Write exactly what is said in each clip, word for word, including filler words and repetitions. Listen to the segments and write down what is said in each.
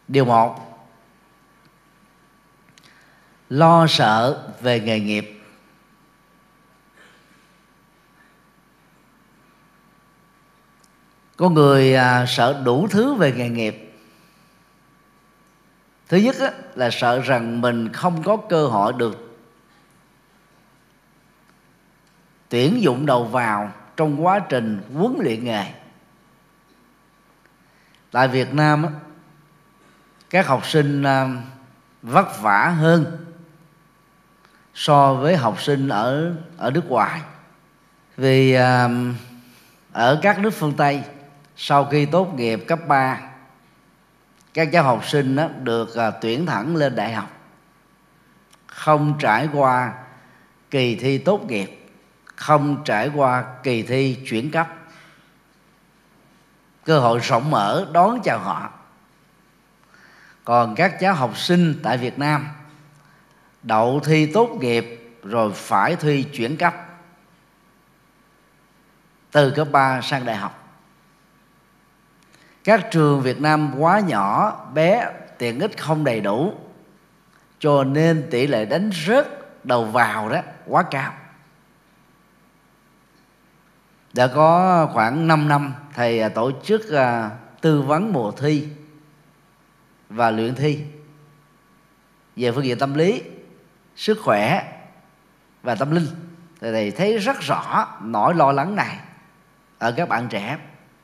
Điều một, lo sợ về nghề nghiệp. Có người à, sợ đủ thứ về nghề nghiệp. Thứ nhất á, là sợ rằng mình không có cơ hội được tuyển dụng đầu vào trong quá trình huấn luyện nghề. Tại Việt Nam á, các học sinh à, vất vả hơn so với học sinh ở ở nước ngoài. Vì à, ở các nước phương Tây, sau khi tốt nghiệp cấp ba, các cháu học sinh đó được à, tuyển thẳng lên đại học, không trải qua kỳ thi tốt nghiệp, không trải qua kỳ thi chuyển cấp. Cơ hội rộng mở đón chào họ. Còn các cháu học sinh tại Việt Nam đậu thi tốt nghiệp rồi phải thi chuyển cấp từ cấp ba sang đại học. Các trường Việt Nam quá nhỏ, bé, tiện ích không đầy đủ, cho nên tỷ lệ đánh rớt đầu vào đó quá cao. Đã có khoảng năm năm thầy tổ chức uh, tư vấn mùa thi và luyện thi về phương diện tâm lý, sức khỏe và tâm linh. Thì thầy thấy rất rõ nỗi lo lắng này ở các bạn trẻ.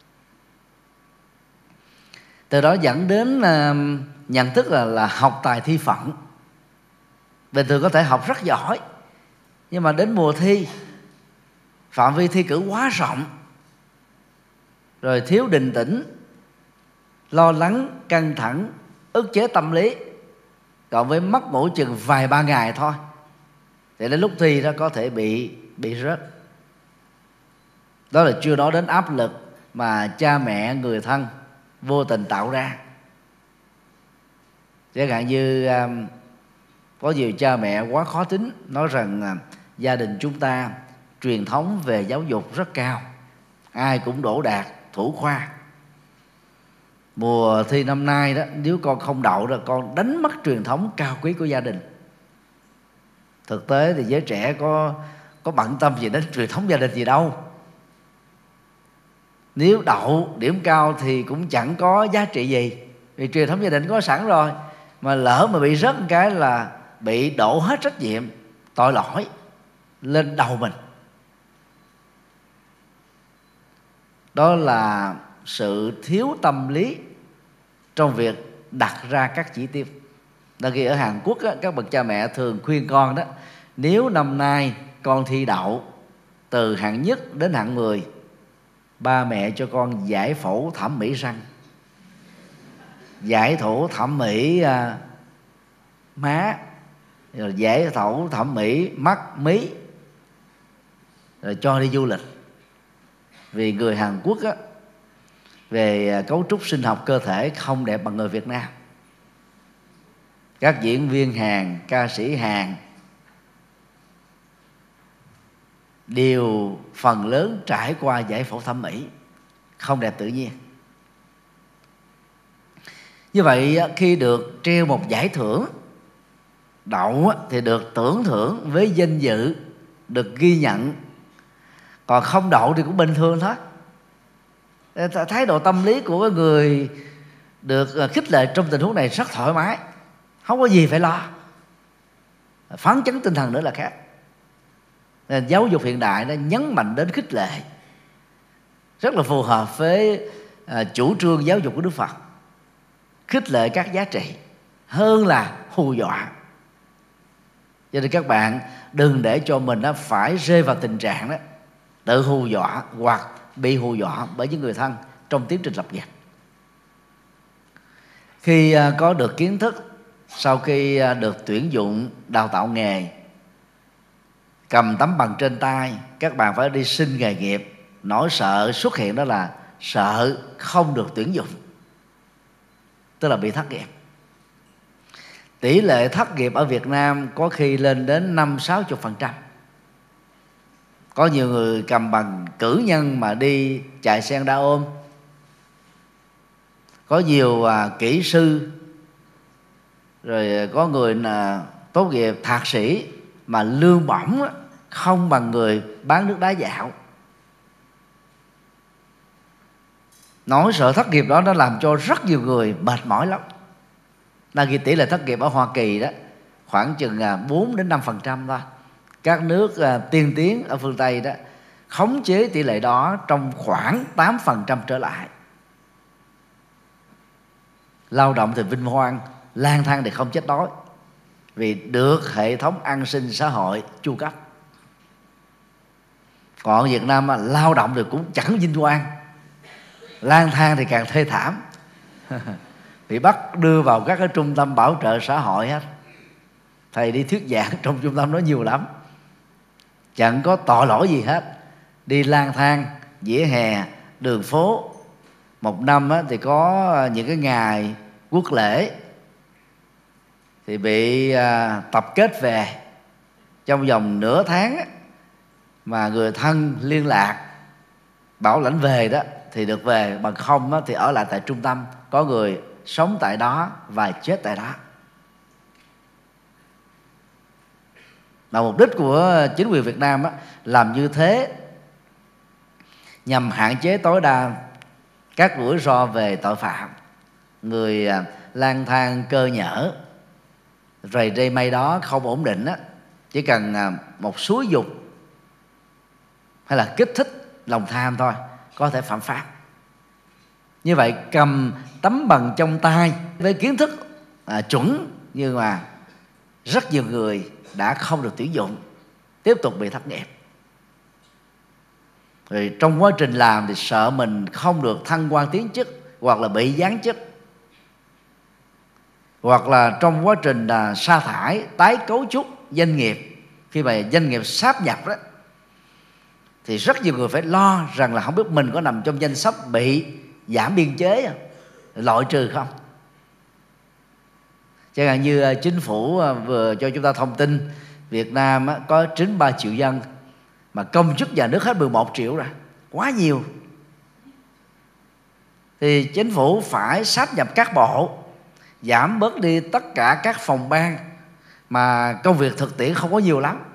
Từ đó dẫn đến uh, nhận thức là, là học tài thi phận. Bình thường có thể học rất giỏi, nhưng mà đến mùa thi, phạm vi thi cử quá rộng, rồi thiếu định tĩnh, lo lắng, căng thẳng, ức chế tâm lý, cộng với mất ngủ chừng vài ba ngày thôi, thì đến lúc thi đó có thể bị bị rớt. Đó là chưa nói đến áp lực mà cha mẹ, người thân vô tình tạo ra. Chẳng hạn như um, có nhiều cha mẹ quá khó tính, nói rằng uh, gia đình chúng ta truyền thống về giáo dục rất cao, ai cũng đỗ đạt, thủ khoa. Mùa thi năm nay đó, nếu con không đậu rồi con đánh mất truyền thống cao quý của gia đình. Thực tế thì giới trẻ có có bận tâm gì đến truyền thống gia đình gì đâu. Nếu đậu điểm cao thì cũng chẳng có giá trị gì, vì truyền thống gia đình có sẵn rồi. Mà lỡ mà bị rớt một cái là bị đổ hết trách nhiệm, tội lỗi lên đầu mình. Đó là sự thiếu tâm lý trong việc đặt ra các chỉ tiêu. Đặc biệt ở Hàn Quốc á, các bậc cha mẹ thường khuyên con đó, nếu năm nay con thi đậu từ hạng nhất đến hạng mười, ba mẹ cho con giải phẫu thẩm mỹ răng, giải phẫu thẩm mỹ à, má, rồi giải phẫu thẩm mỹ mắt, mí, rồi cho đi du lịch. Vì người Hàn Quốc á, về cấu trúc sinh học cơ thể không đẹp bằng người Việt Nam. Các diễn viên Hàn, ca sĩ Hàn đều phần lớn trải qua giải phẫu thẩm mỹ, không đẹp tự nhiên. Như vậy khi được treo một giải thưởng, đậu thì được tưởng thưởng với danh dự, được ghi nhận. Còn không đậu thì cũng bình thường thôi. Thái độ tâm lý của người được khích lệ trong tình huống này rất thoải mái, không có gì phải lo. Phấn chấn tinh thần nữa là khác. Nên giáo dục hiện đại nó nhấn mạnh đến khích lệ, rất là phù hợp với à, chủ trương giáo dục của Đức Phật. Khích lệ các giá trị hơn là hù dọa. Cho nên các bạn đừng để cho mình nó phải rơi vào tình trạng đó tự hù dọa hoặc bị hù dọa bởi những người thân trong tiến trình lập nghiệp. Khi có được kiến thức, sau khi được tuyển dụng đào tạo nghề, cầm tấm bằng trên tay, các bạn phải đi xin nghề nghiệp. Nỗi sợ xuất hiện đó là sợ không được tuyển dụng, tức là bị thất nghiệp. Tỷ lệ thất nghiệp ở Việt Nam có khi lên đến năm sáu mươi phần trăm. Có nhiều người cầm bằng cử nhân mà đi chạy sen đa ôm. Có nhiều à, kỹ sư rồi có người là tốt nghiệp thạc sĩ mà lương bổng không bằng người bán nước đá dạo. Nỗi sợ thất nghiệp đó nó làm cho rất nhiều người mệt mỏi lắm. Đang ghi tỷ lệ thất nghiệp ở Hoa Kỳ đó khoảng chừng bốn đến năm phần trăm thôi. Các nước tiên tiến ở phương Tây đó khống chế tỷ lệ đó trong khoảng tám phần trăm trở lại. Lao động thì vinh hoan, lang thang thì không chết đói, vì được hệ thống an sinh xã hội chu cấp. Còn ở Việt Nam mà lao động thì cũng chẳng vinh hoan, lang thang thì càng thê thảm. Bị bắt đưa vào các cái trung tâm bảo trợ xã hội hết. Thầy đi thuyết giảng trong trung tâm đó nhiều lắm, chẳng có tội lỗi gì hết, đi lang thang vỉa hè đường phố. Một năm thì có những cái ngày quốc lễ thì bị à, tập kết về. Trong vòng nửa tháng á, mà người thân liên lạc bảo lãnh về đó thì được về, bằng không á, thì ở lại tại trung tâm. Có người sống tại đó và chết tại đó. Mà mục đích của chính quyền Việt Nam á, làm như thế nhằm hạn chế tối đa các rủi ro về tội phạm. Người à, lang thang cơ nhở, rầy rây mây đó không ổn định á, chỉ cần à, một xúi dục hay là kích thích lòng tham thôi có thể phạm pháp. Như vậy cầm tấm bằng trong tay với kiến thức à, chuẩn, nhưng mà rất nhiều người đã không được tuyển dụng, tiếp tục bị thất nghiệp. Rồi trong quá trình làm thì sợ mình không được thăng quan tiến chức, hoặc là bị giáng chức, hoặc là trong quá trình là sa thải, tái cấu trúc doanh nghiệp. Khi mà doanh nghiệp sáp nhập đó thì rất nhiều người phải lo rằng là không biết mình có nằm trong danh sách bị giảm biên chế, loại trừ không. Chẳng hạn như chính phủ vừa cho chúng ta thông tin Việt Nam có chín mươi ba triệu dân mà công chức nhà nước hết mười một triệu rồi, quá nhiều. Thì chính phủ phải sáp nhập các bộ, giảm bớt đi tất cả các phòng ban mà công việc thực tiễn không có nhiều lắm,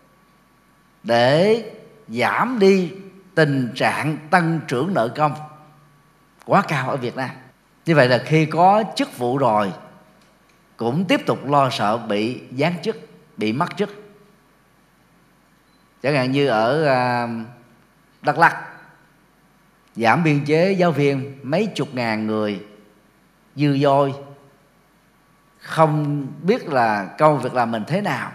để giảm đi tình trạng tăng trưởng nợ công quá cao ở Việt Nam. Như vậy là khi có chức vụ rồi cũng tiếp tục lo sợ bị giáng chức, bị mất chức. Chẳng hạn như ở Đắk Lắk giảm biên chế giáo viên mấy chục ngàn người, dư dôi, không biết là công việc làm mình thế nào.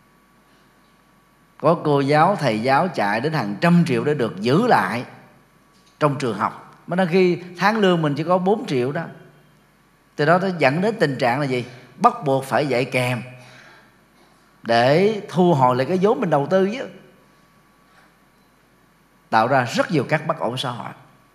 Có cô giáo, thầy giáo chạy đến hàng trăm triệu để được giữ lại trong trường học, mà đôi khi tháng lương mình chỉ có bốn triệu đó. Từ đó nó dẫn đến tình trạng là gì? Bắt buộc phải dạy kèm để thu hồi lại cái vốn mình đầu tư chứ, tạo ra rất nhiều các bất ổn xã hội.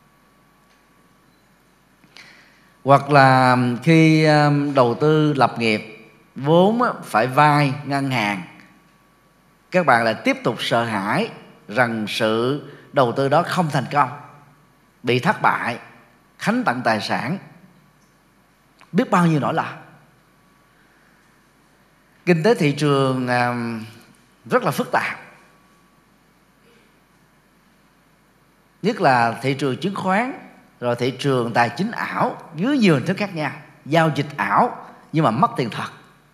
Hoặc là khi đầu tư lập nghiệp, vốn phải vay ngân hàng, các bạn lại tiếp tục sợ hãi rằng sự đầu tư đó không thành công, bị thất bại, khánh tặng tài sản, biết bao nhiêu nỗi lo. Kinh tế thị trường rất là phức tạp, nhất là thị trường chứng khoán, rồi thị trường tài chính ảo dưới nhiều hình thức khác nhau, giao dịch ảo nhưng mà mất tiền thật.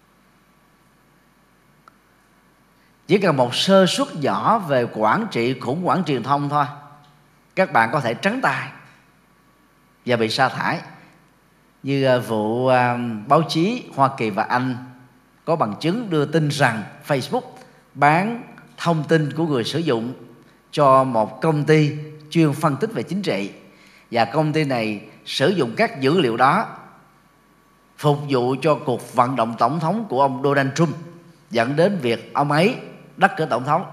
Chỉ cần một sơ suất nhỏ về quản trị khủng hoảng truyền thông thôi, các bạn có thể trắng tay và bị sa thải. Như vụ báo chí Hoa Kỳ và Anh có bằng chứng đưa tin rằng Facebook bán thông tin của người sử dụng cho một công ty chuyên phân tích về chính trị, và công ty này sử dụng các dữ liệu đó phục vụ cho cuộc vận động tổng thống của ông Donald Trump, dẫn đến việc ông ấy đắc cử tổng thống.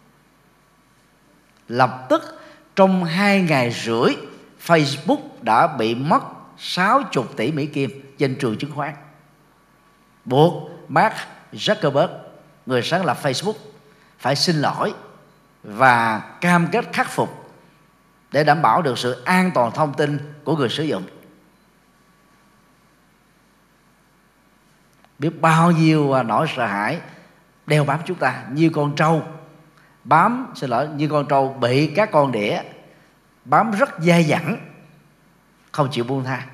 Lập tức trong hai ngày rưỡi, Facebook đã bị mất sáu mươi tỷ Mỹ Kim trên trường chứng khoán, buộc Mark Zuckerberg, người sáng lập Facebook, phải xin lỗi và cam kết khắc phục để đảm bảo được sự an toàn thông tin của người sử dụng. biết bao nhiêu nỗi sợ hãi đeo bám chúng ta, như con trâu bám xin lỗi như con trâu bị các con đĩa bám rất dai dẳng, không chịu buông tha.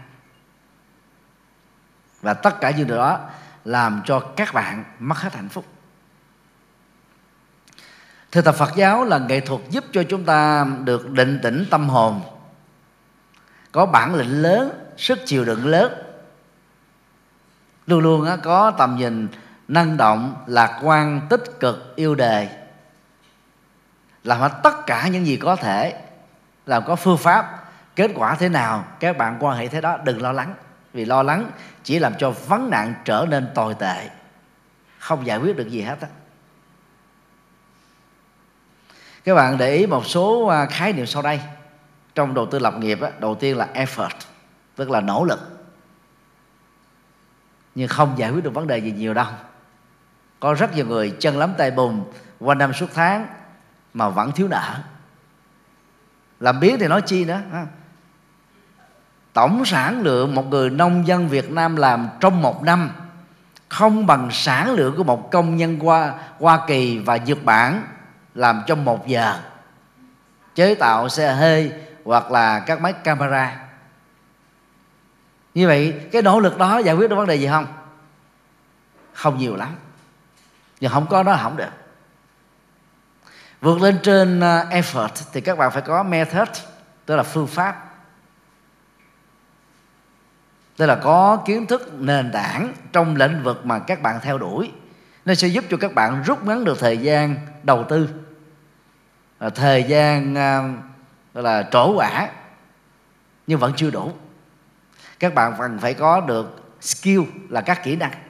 Và tất cả những điều đó làm cho các bạn mất hết hạnh phúc. Thực tập Phật giáo là nghệ thuật giúp cho chúng ta được định tĩnh tâm hồn, có bản lĩnh lớn, sức chịu đựng lớn, luôn luôn có tầm nhìn năng động, lạc quan, tích cực, yêu đời, làm hết tất cả những gì có thể, làm có phương pháp. Kết quả thế nào các bạn quan hệ thế đó, đừng lo lắng, vì lo lắng chỉ làm cho vấn nạn trở nên tồi tệ, không giải quyết được gì hết á. Các bạn để ý một số khái niệm sau đây trong đầu tư lập nghiệp á. Đầu tiên là effort, tức là nỗ lực, nhưng không giải quyết được vấn đề gì nhiều đâu. Có rất nhiều người chân lấm tay bùn qua năm suốt tháng mà vẫn thiếu nợ. Làm biếng thì nói chi nữa. Tổng sản lượng một người nông dân Việt Nam làm trong một năm không bằng sản lượng của một công nhân qua Hoa Kỳ và Nhật Bản làm trong một giờ chế tạo xe hơi hoặc là các máy camera. Như vậy cái nỗ lực đó giải quyết được vấn đề gì không? Không nhiều lắm, nhưng không có nó không được. Vượt lên trên uh, effort thì các bạn phải có method, tức là phương pháp, tức là có kiến thức nền tảng trong lĩnh vực mà các bạn theo đuổi. Nó sẽ giúp cho các bạn rút ngắn được thời gian đầu tư, thời gian uh, gọi là trổ quả, nhưng vẫn chưa đủ. Các bạn cần phải có được skill, là các kỹ năng.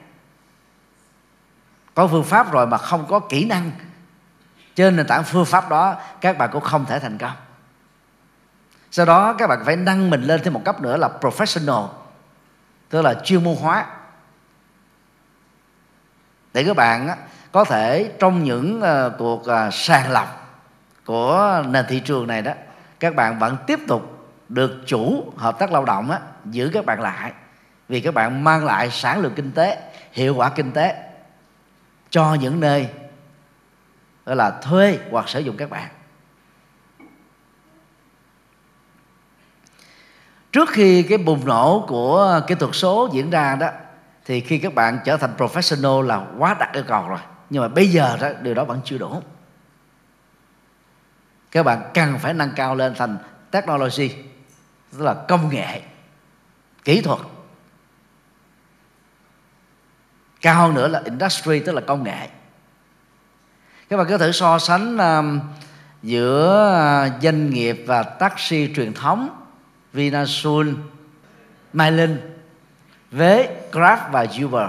Có phương pháp rồi mà không có kỹ năng, trên nền tảng phương pháp đó các bạn cũng không thể thành công. Sau đó các bạn phải nâng mình lên thêm một cấp nữa là professional, tức là chuyên môn hóa, để các bạn có thể trong những cuộc sàng lọc của nền thị trường này đó, các bạn vẫn tiếp tục được chủ hợp tác lao động á, giữ các bạn lại, vì các bạn mang lại sản lượng kinh tế, hiệu quả kinh tế cho những nơi gọi là thuê hoặc sử dụng các bạn. Trước khi cái bùng nổ của kỹ thuật số diễn ra đó, thì khi các bạn trở thành professional là quá đặt yêu cầu rồi. Nhưng mà bây giờ đó, điều đó vẫn chưa đủ. Các bạn cần phải nâng cao lên thành technology, tức là công nghệ, kỹ thuật. Cao hơn nữa là industry, tức là công nghệ. Các bạn có thể so sánh uh, giữa uh, doanh nghiệp và taxi truyền thống Vinasun, Mylin với Grab và Uber.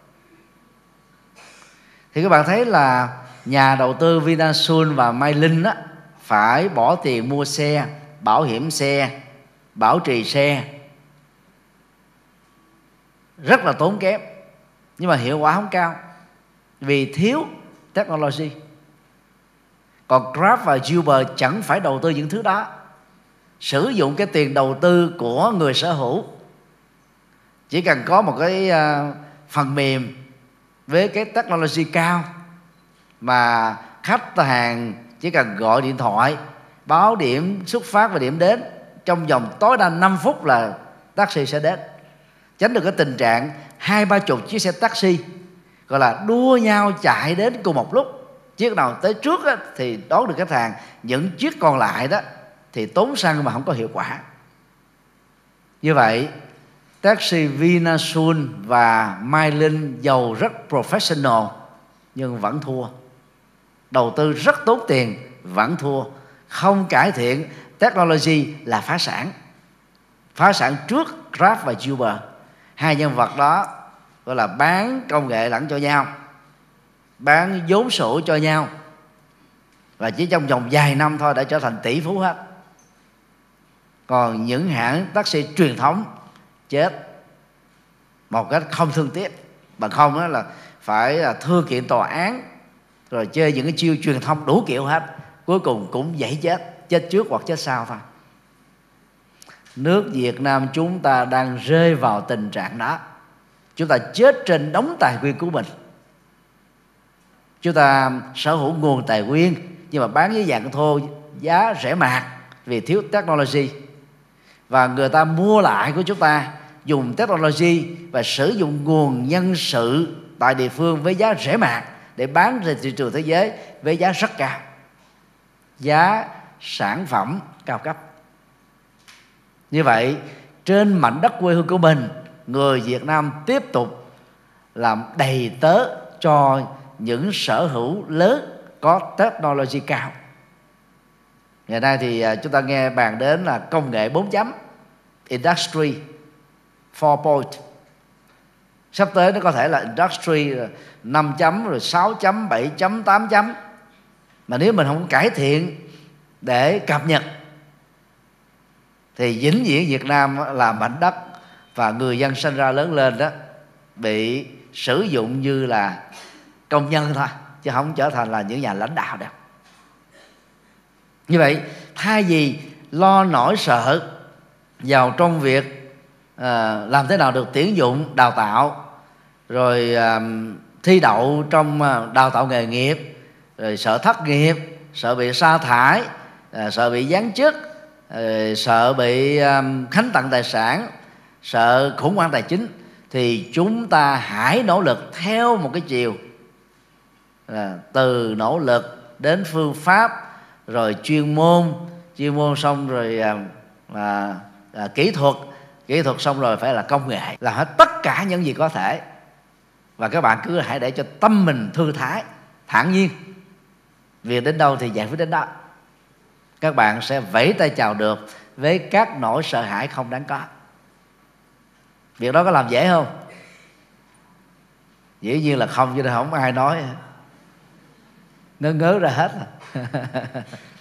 Thì các bạn thấy là nhà đầu tư Vinasun và Mylin á, phải bỏ tiền mua xe, bảo hiểm xe, bảo trì xe, rất là tốn kém, nhưng mà hiệu quả không cao vì thiếu technology. Còn Grab và Uber chẳng phải đầu tư những thứ đó, sử dụng cái tiền đầu tư của người sở hữu. Chỉ cần có một cái uh, phần mềm với cái technology cao mà khách hàng chỉ cần gọi điện thoại báo điểm xuất phát và điểm đến, trong vòng tối đa năm phút là taxi sẽ đến. Tránh được cái tình trạng hai ba chục chiếc xe taxi gọi là đua nhau chạy đến cùng một lúc. Chiếc nào tới trước á, thì đón được khách hàng, những chiếc còn lại đó thì tốn xăng mà không có hiệu quả. Như vậy taxi Vinasun và Mylin giàu rất professional nhưng vẫn thua. Đầu tư rất tốn tiền vẫn thua. Không cải thiện technology là phá sản. Phá sản trước Grab và Uber. Hai nhân vật đó gọi là bán công nghệ lẫn cho nhau, bán vốn sổ cho nhau, và chỉ trong vòng vài năm thôi đã trở thành tỷ phú hết. Còn những hãng taxi truyền thống chết một cách không thương tiếc, bằng không đó là phải thư kiện tòa án, rồi chơi những cái chiêu truyền thông đủ kiểu hết, cuối cùng cũng dễ chết, chết trước hoặc chết sau thôi. Nước Việt Nam chúng ta đang rơi vào tình trạng đó. Chúng ta chết trên đống tài nguyên của mình. Chúng ta sở hữu nguồn tài nguyên nhưng mà bán với dạng thô, giá rẻ mạt vì thiếu technology. Và người ta mua lại của chúng ta dùng technology và sử dụng nguồn nhân sự tại địa phương với giá rẻ mạt để bán ra thị trường thế giới với giá rất cao, giá sản phẩm cao cấp. Như vậy, trên mảnh đất quê hương của mình, người Việt Nam tiếp tục làm đầy tớ cho những sở hữu lớn có technology cao. Ngày nay thì chúng ta nghe bàn đến là công nghệ bốn chấm, Industry bốn point. Sắp tới nó có thể là Industry năm chấm, rồi sáu chấm, bảy chấm, tám chấm. Mà nếu mình không cải thiện để cập nhật thì vĩnh viễn Việt Nam là mảnh đất và người dân sinh ra lớn lên đó bị sử dụng như là công nhân thôi, chứ không trở thành là những nhà lãnh đạo đâu. Như vậy, thay vì lo nỗi sợ vào trong việc à, làm thế nào được tuyển dụng, đào tạo, rồi à, thi đậu trong à, đào tạo nghề nghiệp, rồi sợ thất nghiệp, sợ bị sa thải, à, sợ bị giáng chức, à, sợ bị à, khánh tặng tài sản, sợ khủng hoảng tài chính, thì chúng ta hãy nỗ lực theo một cái chiều, à, từ nỗ lực đến phương pháp, rồi chuyên môn, chuyên môn xong rồi à, à, à, kỹ thuật, kỹ thuật xong rồi phải là công nghệ, làm hết tất cả những gì có thể. Và các bạn cứ hãy để cho tâm mình thư thái, thản nhiên, việc đến đâu thì giải quyết đến đó. Các bạn sẽ vẫy tay chào được với các nỗi sợ hãi không đáng có. Việc đó có làm dễ không? Dĩ nhiên là không, chứ không ai nói, ngớ ngớ ra hết.